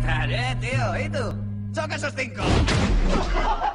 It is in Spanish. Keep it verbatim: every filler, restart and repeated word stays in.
tal, eh, tío? ¿Y tú? ¡Choca esos cinco!